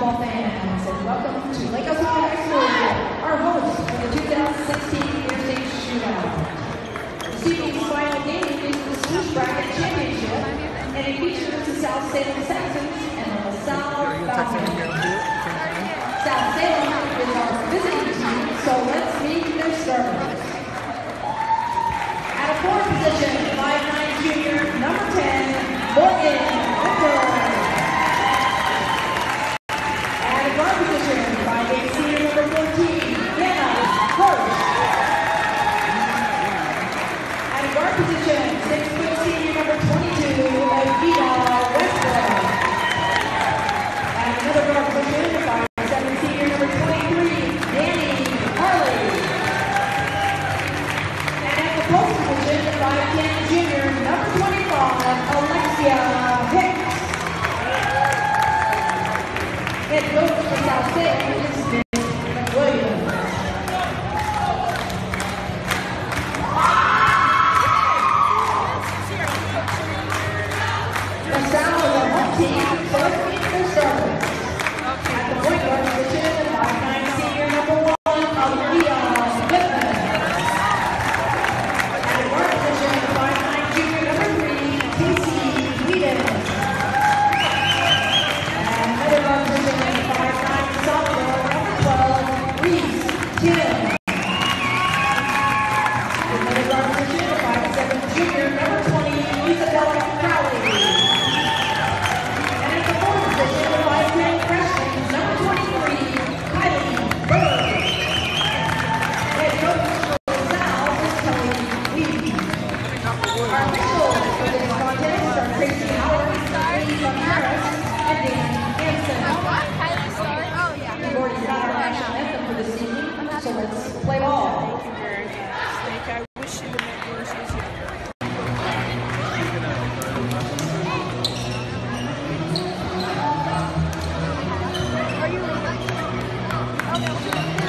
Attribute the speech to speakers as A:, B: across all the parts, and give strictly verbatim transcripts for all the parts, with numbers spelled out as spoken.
A: basketball fans, and welcome to Lake Oswego High School, our host for the two thousand sixteen Interstate Shootout. This evening's final game is the Swoosh Bracket Championship, and it features the South Salem Saxons and the LaSalle Falcons. South Salem is our visiting team, so let's meet their starters. At a fourth position, five nine junior, number ten, Morgan Whitmer. five eight senior number fourteen, Hannah Hirsch. At a guard position, six foot senior number twenty-two, Evita Westbrook. At another guard position, five seven senior number twenty-three, Danny Harley. And at the post position, five ten junior number twenty-five, Alexia Hicks. Head coach for South Salem is Miz McWilliams. LaSalle is our home team, so let's meet their starters. At the point guard position, five nine senior number one, Aaliyah Whitman. At the guard position, five nine junior number three, Casey Whedon. And another guard position, five nine sophomore number twelve, Reese Kim. Another guard position, five seven junior number twenty, Isabella Crowley. And at the fourth position, five ten freshman number twenty-three, Kylie Bird. Head coach for LaSalle is Kelly Weedy. Our officials for this contest are Tracy Howard, Lee Harris, and Dan Hansen. We've already got our national anthem for this evening, so let's play ball.
B: I wish you would make yours easier. Are you leaving? Oh, no.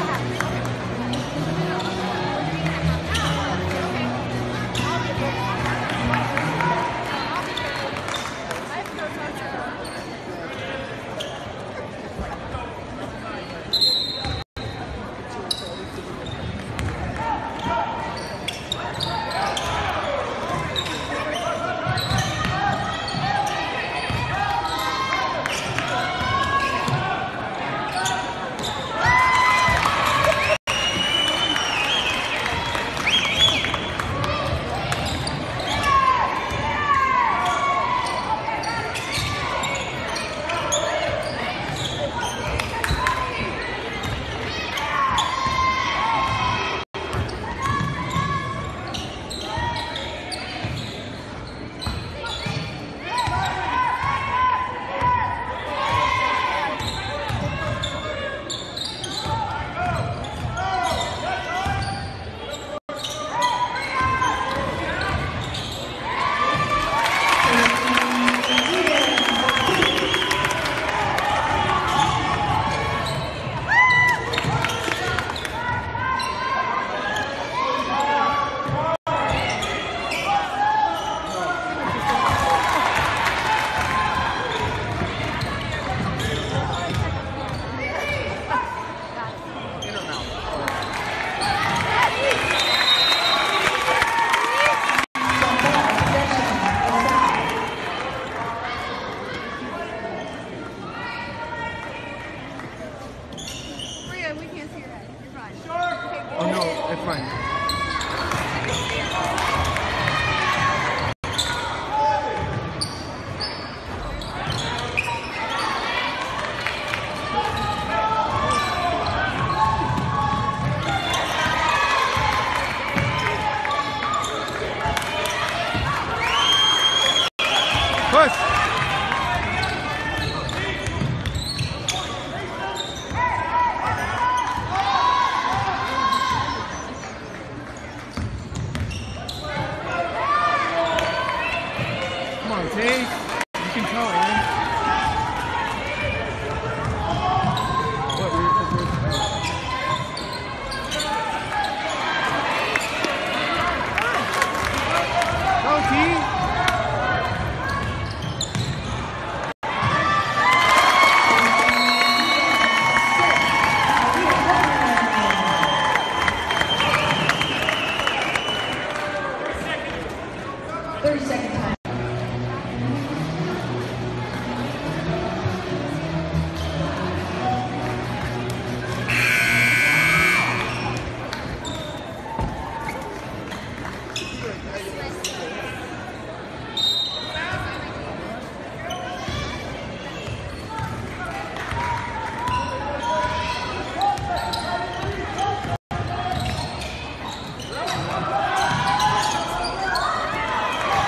C: Push! Come on, Tate. You can tell, man. What, we're, we're, Go, T!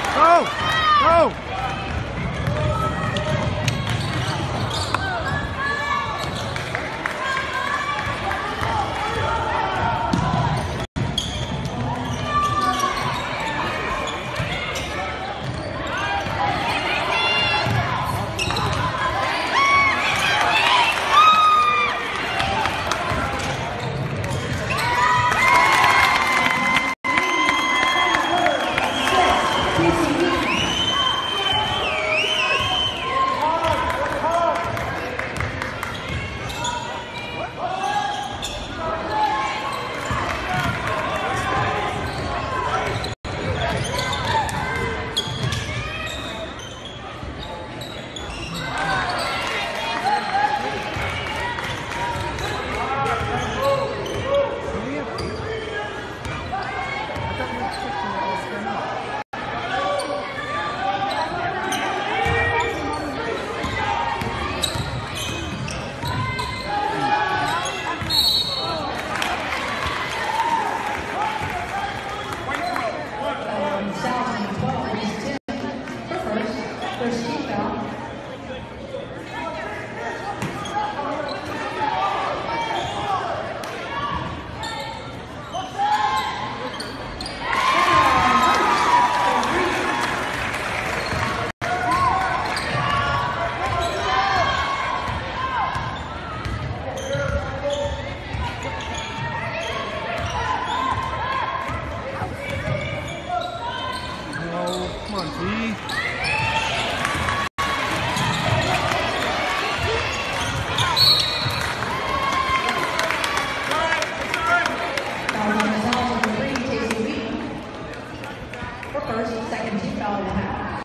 C: Go! Go! Come on, T.
A: Second team foul and a half.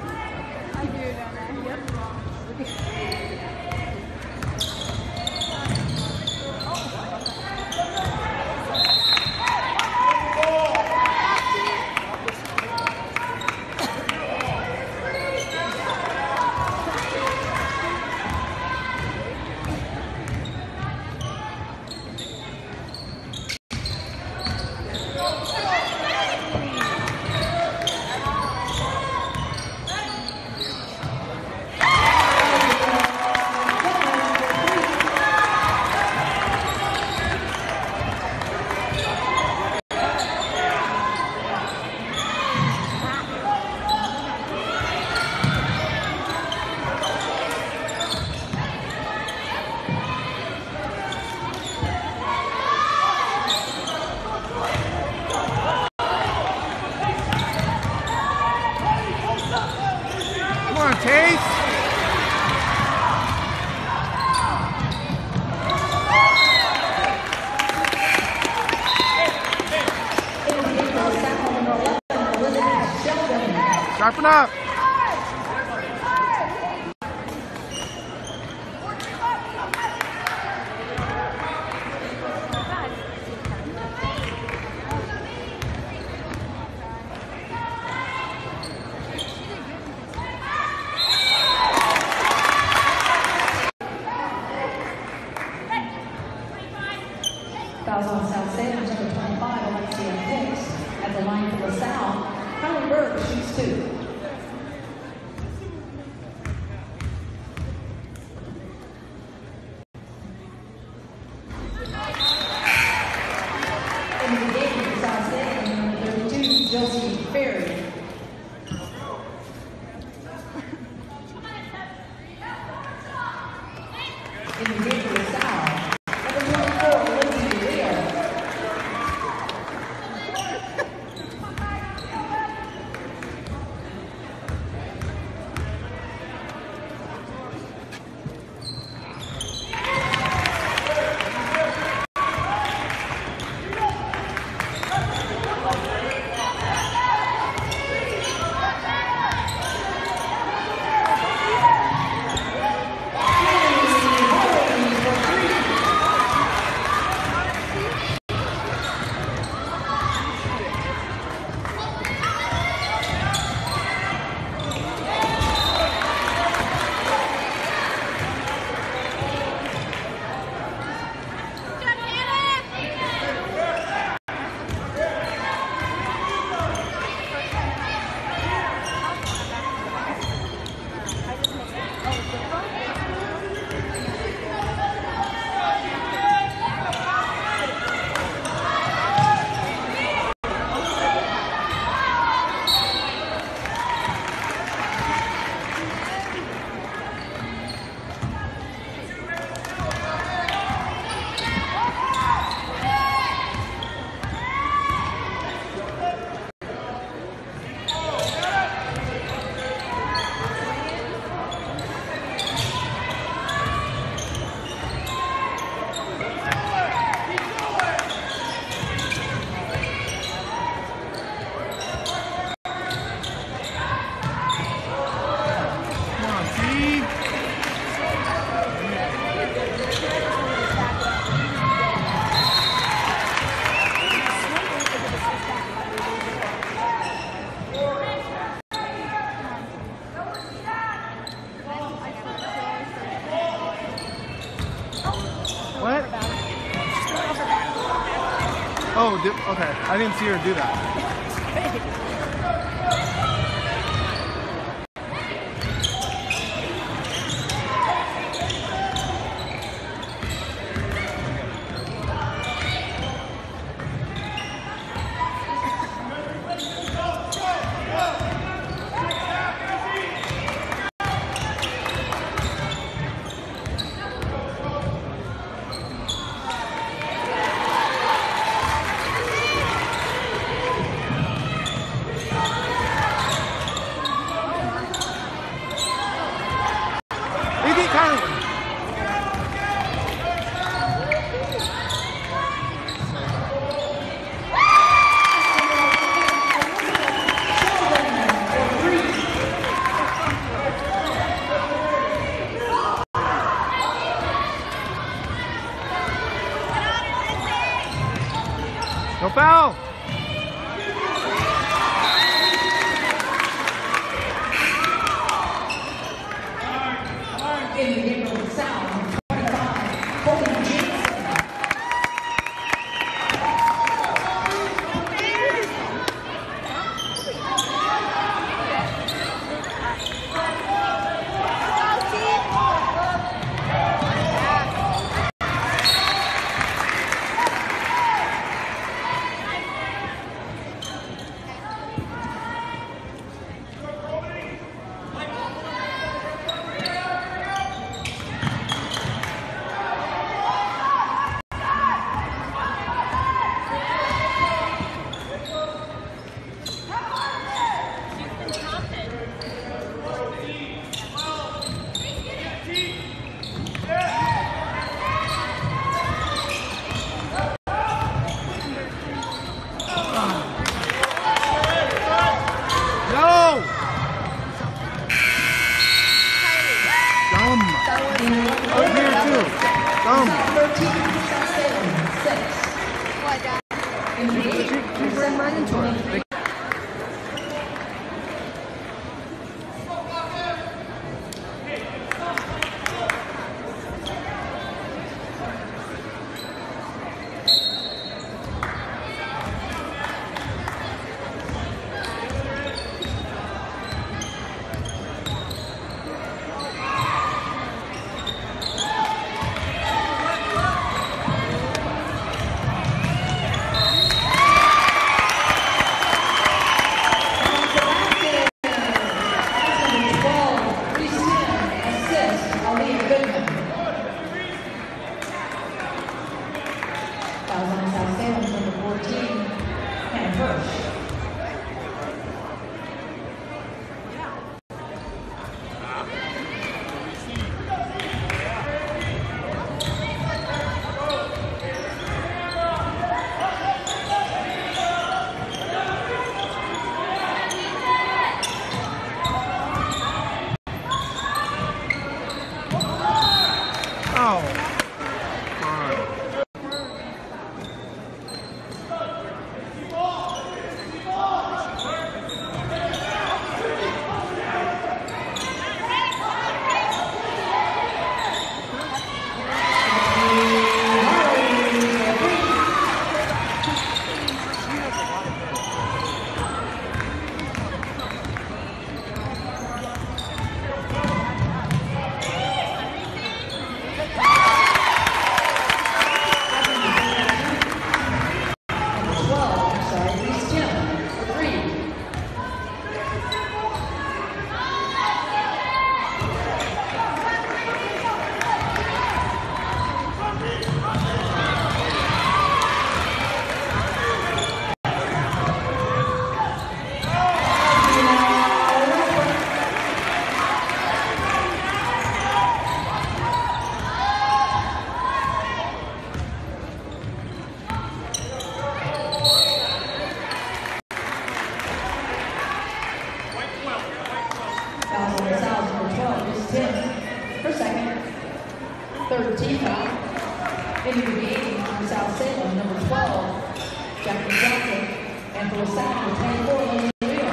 C: Come on, Tace. Sharpen up.
A: Fouls on South Salem, number twenty-five, Alexia Hicks. At the line for LaSalle, Kylie Berg shoots two. In the game for South Salem, number thirty-two, Josie Ferry. In the game for LaSalle, number twenty-four, Lindsay Rio.
C: Oh, did, okay. I didn't see her do that. No foul!
A: In the game of the South, twenty-five, Colton Jensen. thirteen foul. Into the game from South Salem, number twelve, Jackie Johnson, and for a second, with twenty-four, Lindsay Leo.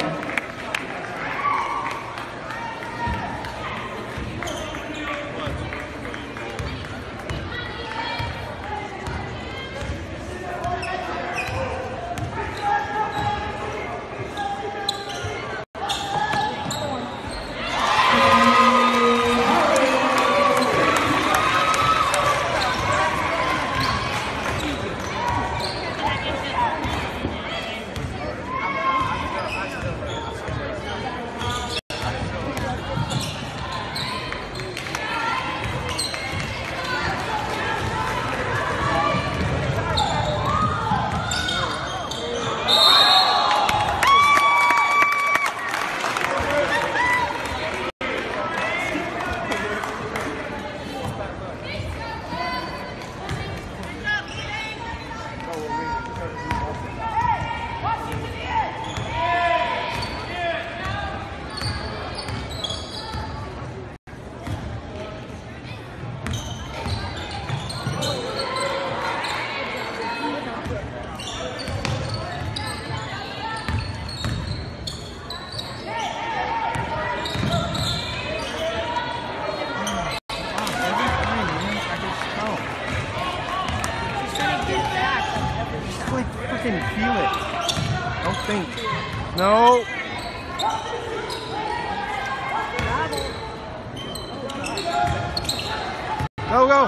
C: think. No. Go, go.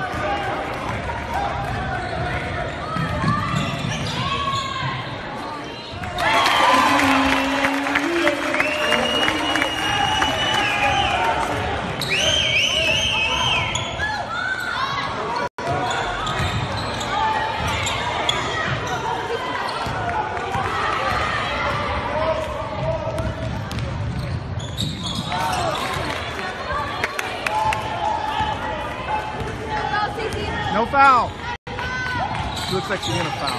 C: No foul. Looks like she's gonna foul.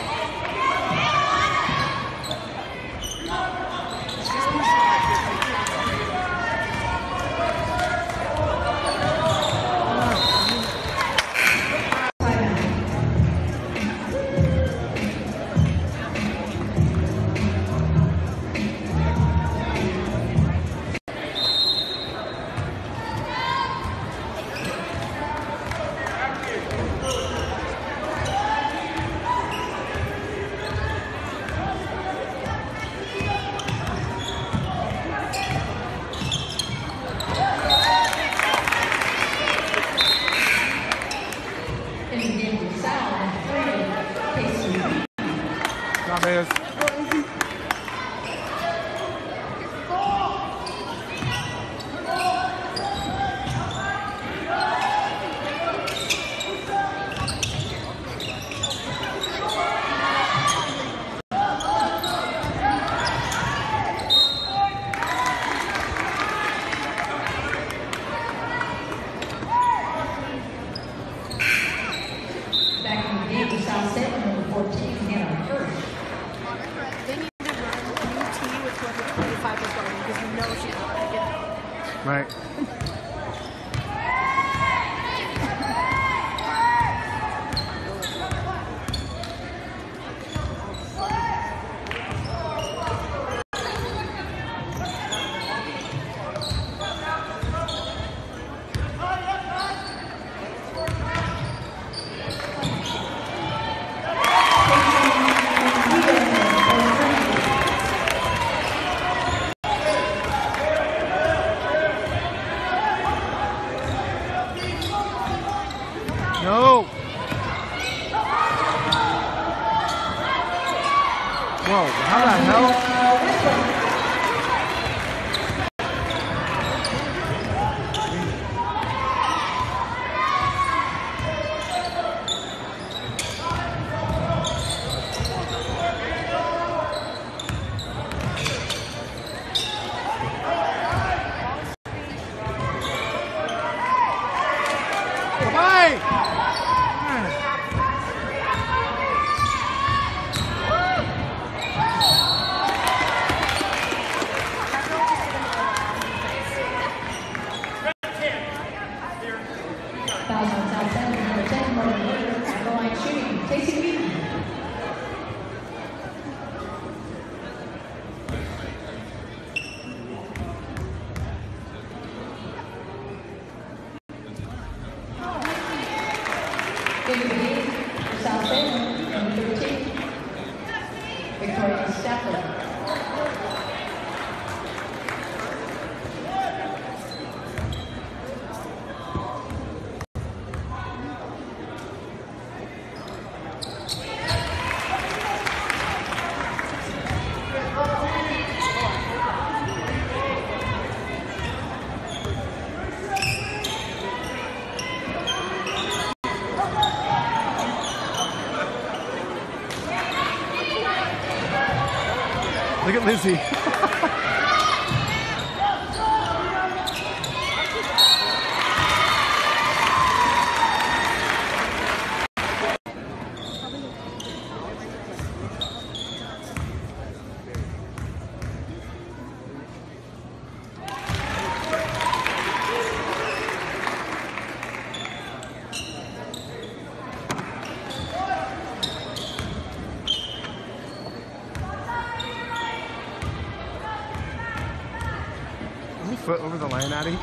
C: Chavez.
A: Back in the game, South Salem, number fourteen, Hannah Hirsch.
B: They need to run a new tee with whoever twenty-five is going because you know she's not going to get it.
C: Right. No. Whoa, how the hell? Bye.
A: Fouls on South Salem, number ten, Morgan Williams, on the line shooting, Casey Wheaton. In the game for South Salem, number thirteen, Victoria Stafford.
C: Look at Lizzie. Foot over the line, Addie.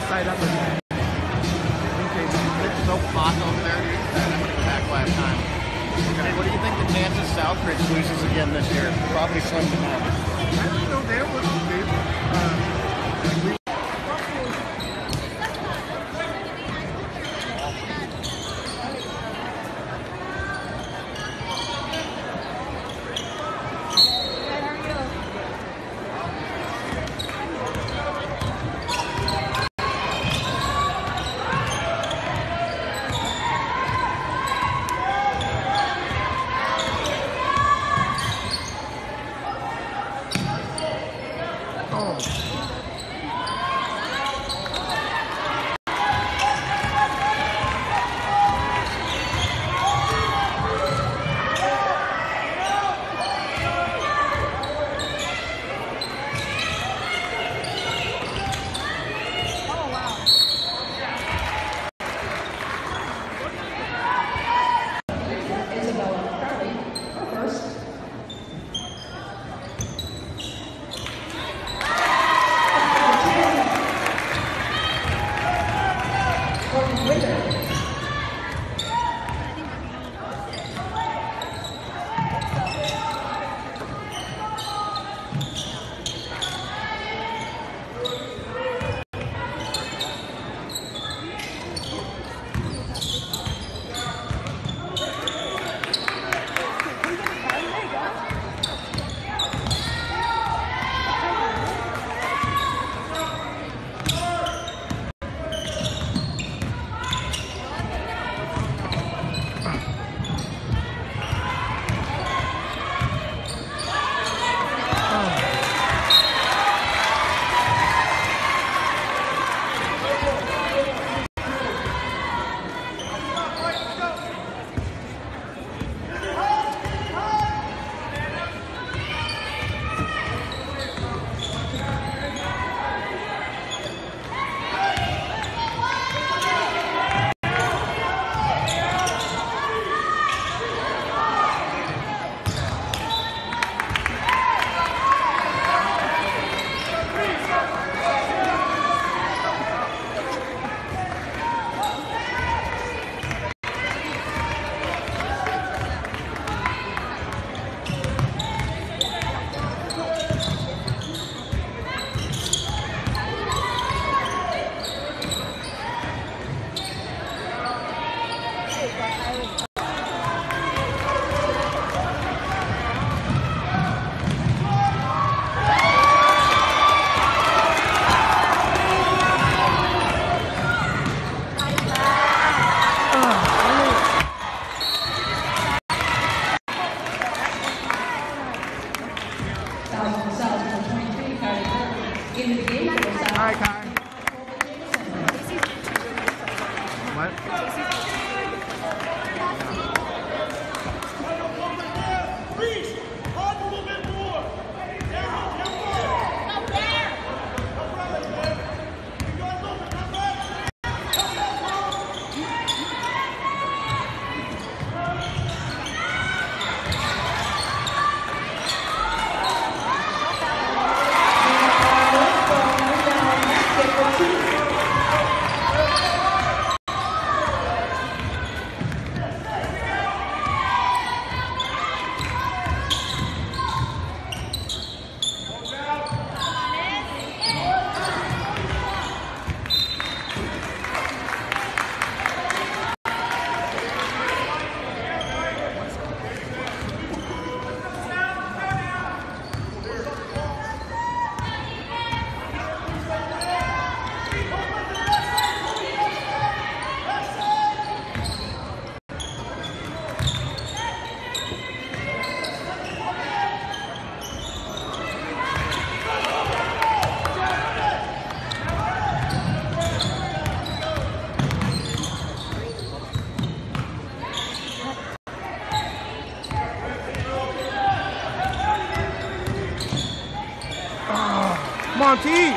C: this side up again.
D: It's so hot over there, dude. I'm gonna go back last time. Okay. What do you think the chances Southbridge loses again this year? Probably slim to none.
C: I don't know. They're looking good. Uh, Alright, Kai. What? Monty!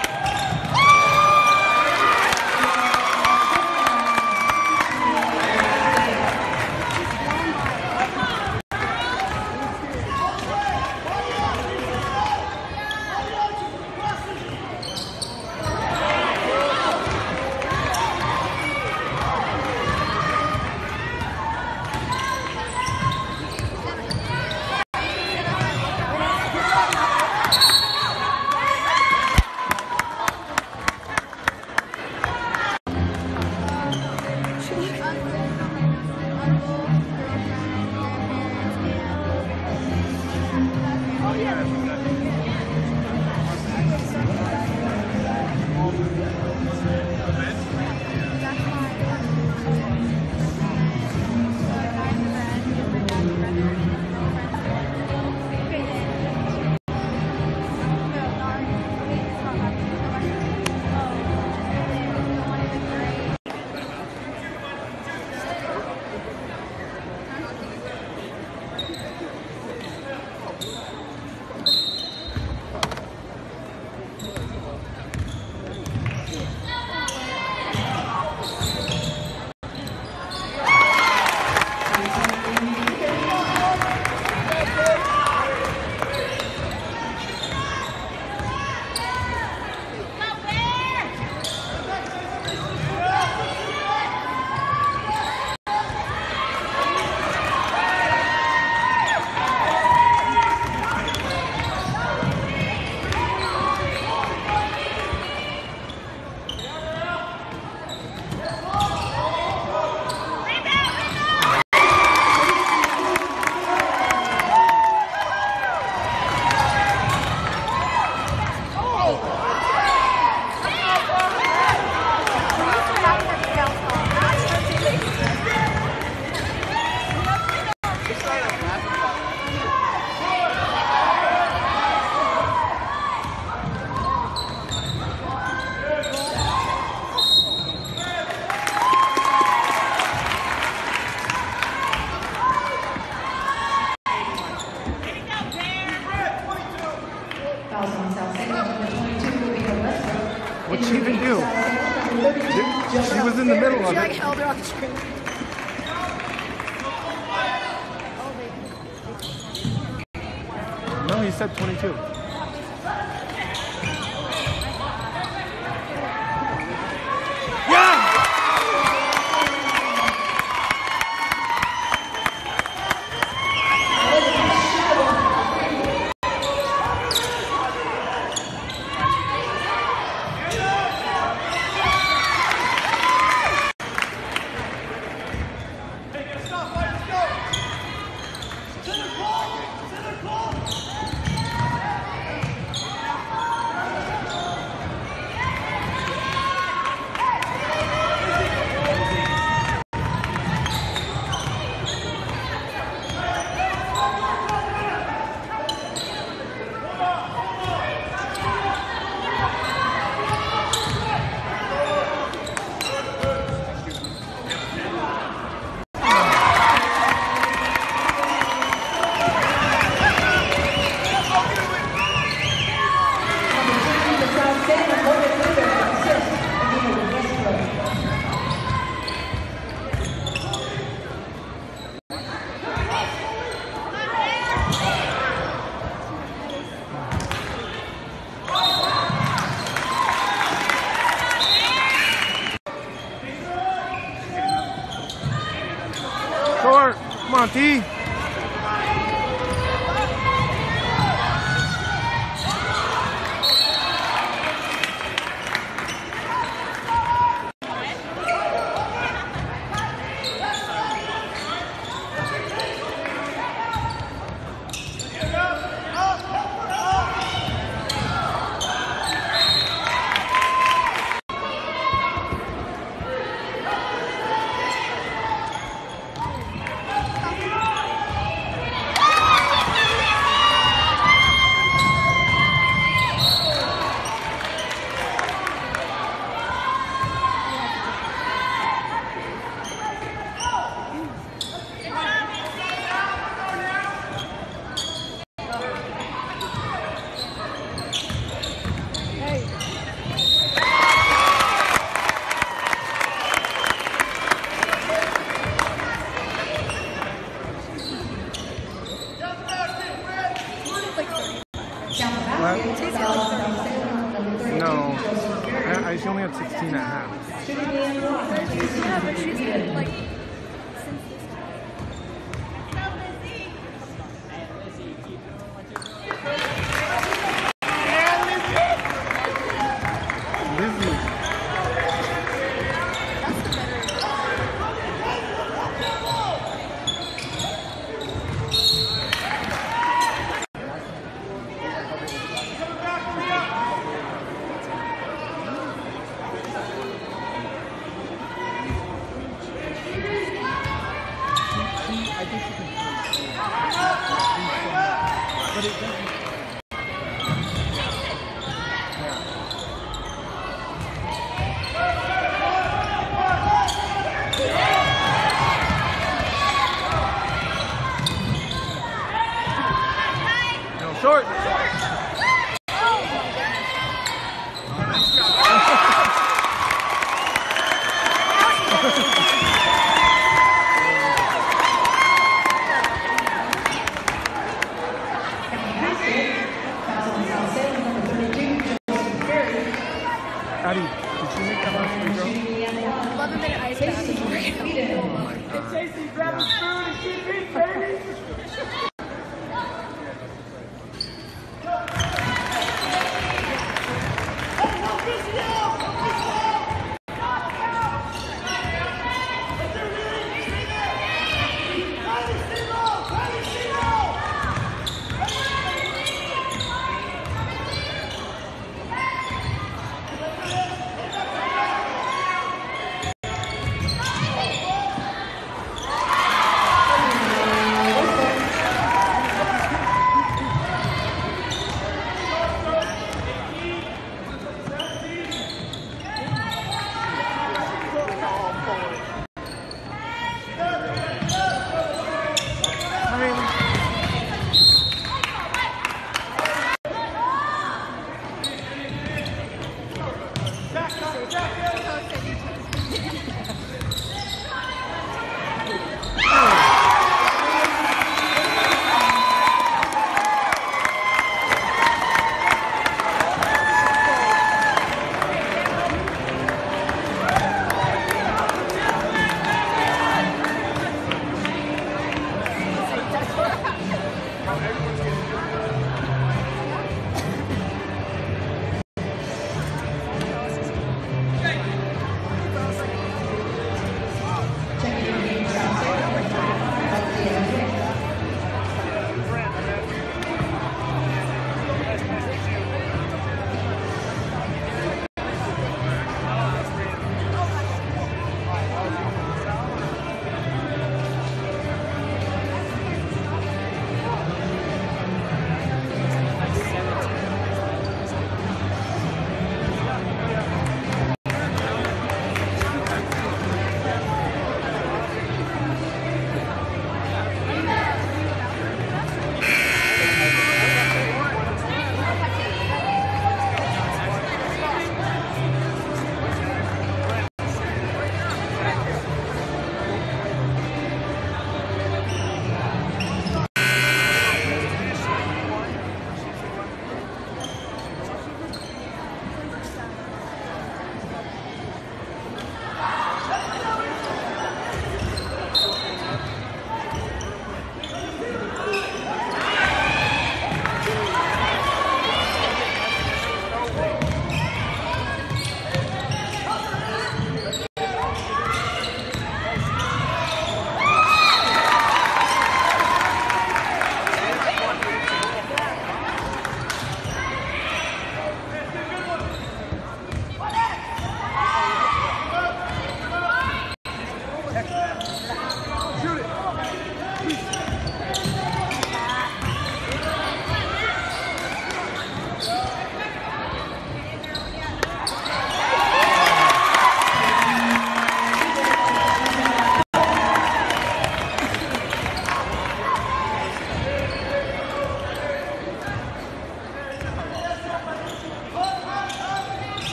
C: What'd she even do? She was in the middle
B: She
C: of
B: like
C: it.
B: held her on the screen.
C: No, he said twenty-two. Yeah! Short, come on, T. No, I, I she only had sixteen and a half.
B: Yeah, but she's been like since this
C: Lizzie.
B: that's the better.
C: But it doesn't. Short. Addie, did she make that last free throw?
B: eleven minute ice bath is great.
C: Oh my god.
E: Casey, grab the spoon and keep eating, baby.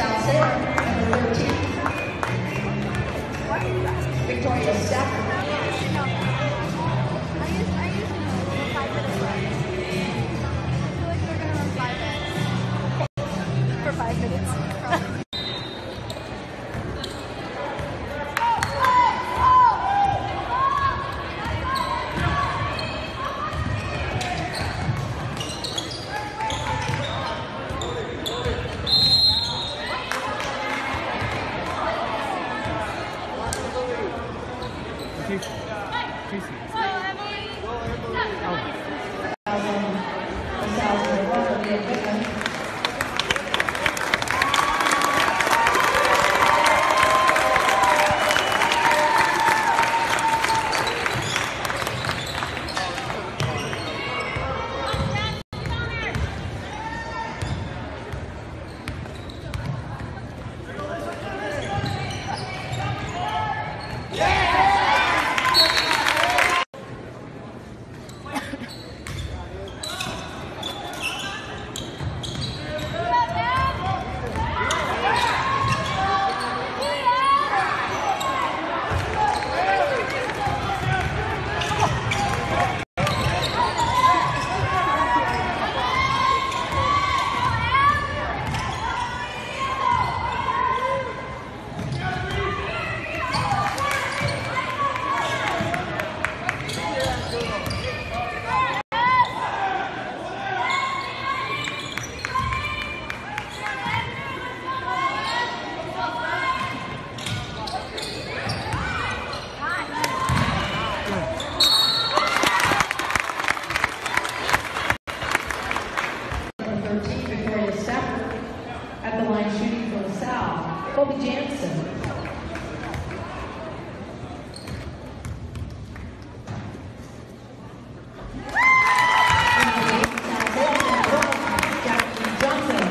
A: South Salem, number thirteen. Victoria Stafford.
B: No. I used, I used to know for five minutes left. I feel like they're gonna run five minutes. For five minutes.
C: Casey.
A: Victoria Stafford at the line shooting for the South. Kobe Jansen. Jackie Johnson.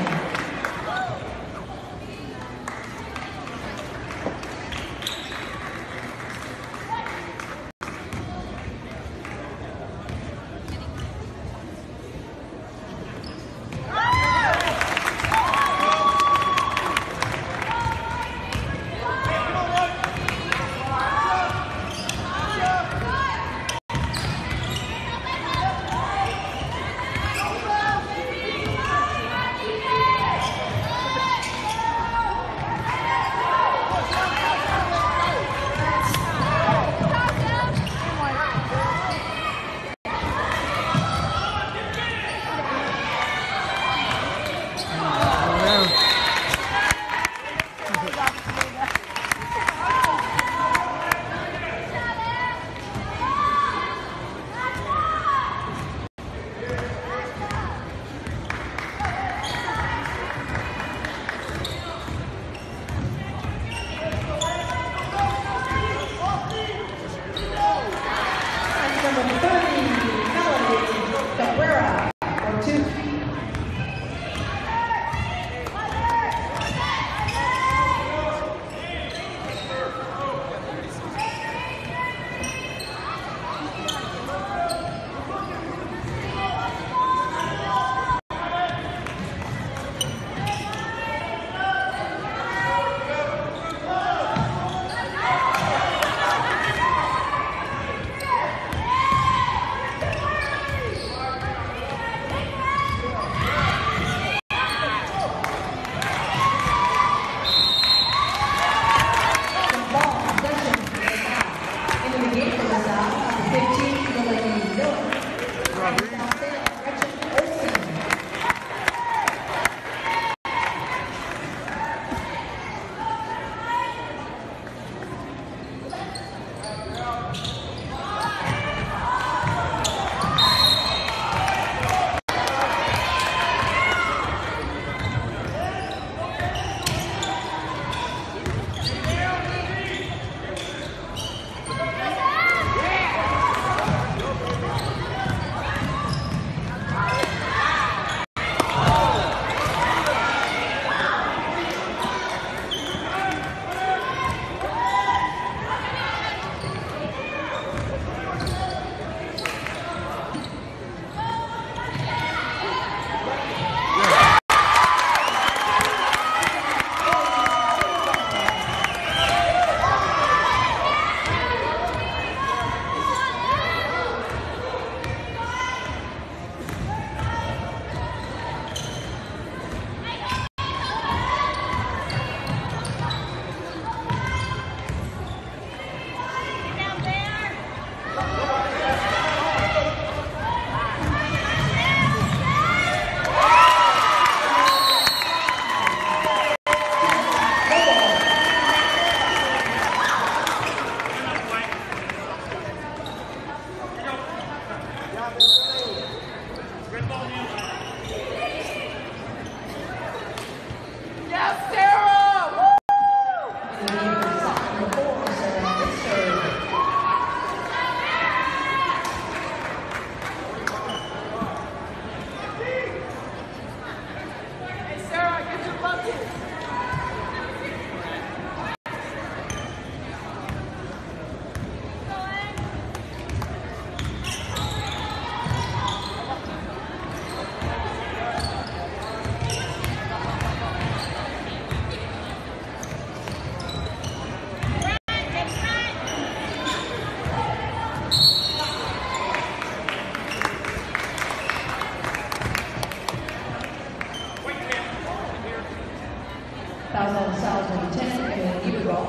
A: Fouls on South number ten, Emily Eberdahl.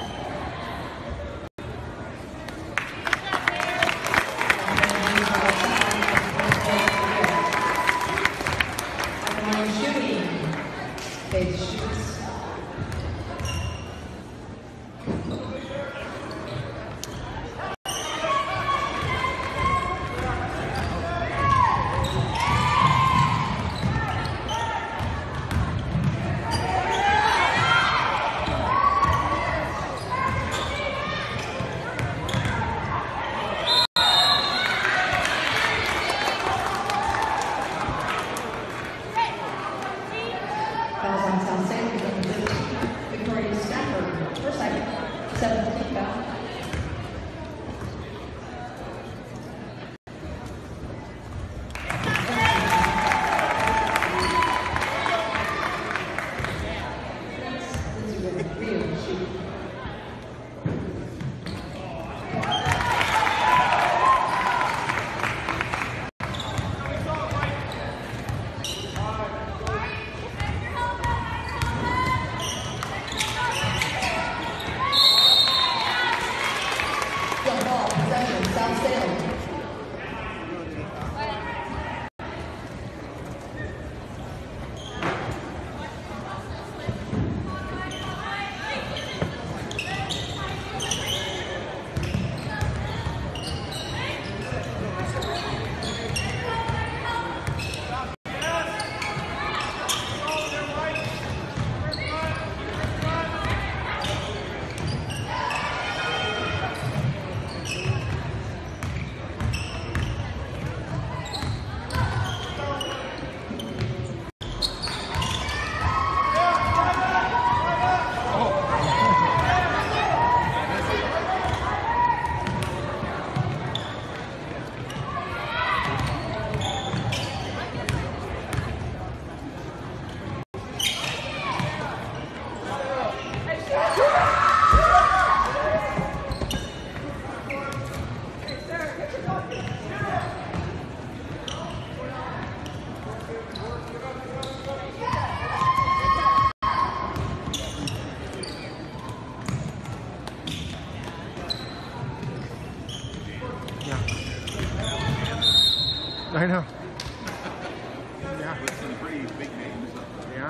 A: Shooting. Faith shoots.
C: I know.
D: Yeah. With some pretty big names.
C: Yeah.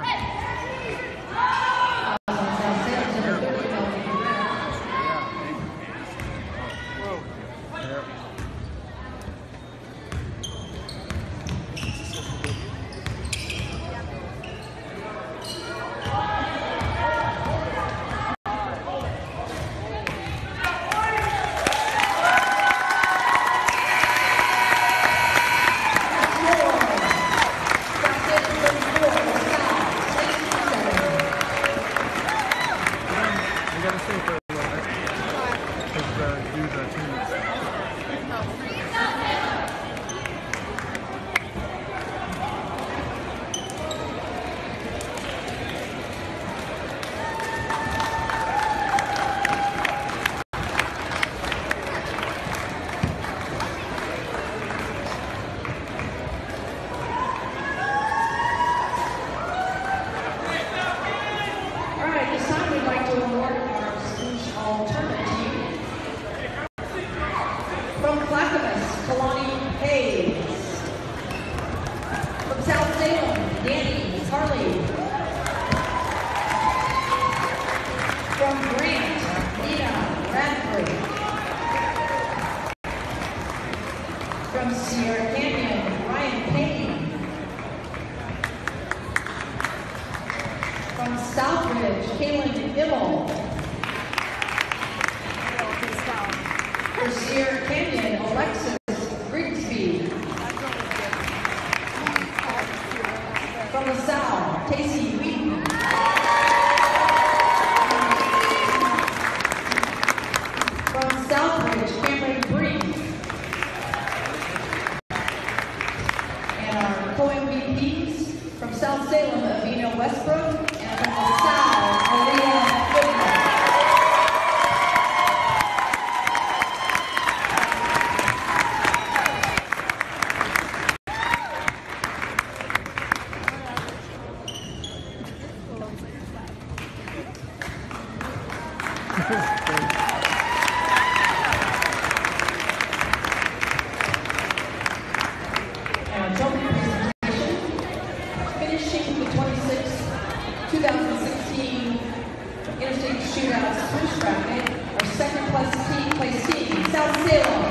A: And our trophy presentation, finishing the twenty-sixth, two thousand sixteen Interstate Shootouts Switch Bracket, our second place team, place team, South Salem.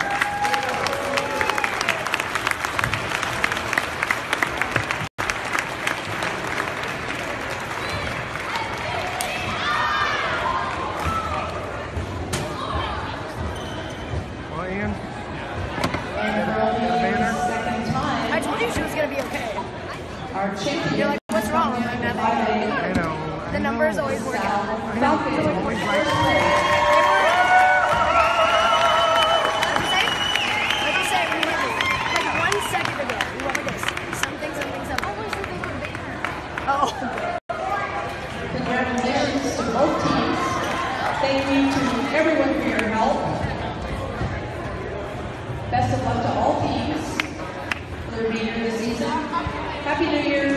C: Well, Ian,
A: And for only the second time,
B: I told you she was gonna be okay.
A: our champion.
B: You're like, what's wrong? I'm like, nothing.
C: I know. I
B: The numbers
C: know.
B: always work out.
A: Falcon.
C: It's always like,
B: What'd you say? What'd you say when you hit me? Like one second ago. You went like this. Something, something, something. Oh, where's the thing on Baker? Oh.
A: Congratulations to both teams. Thank you to everyone for your help. Best of luck to all teams for the remainder of the season. Happy New Year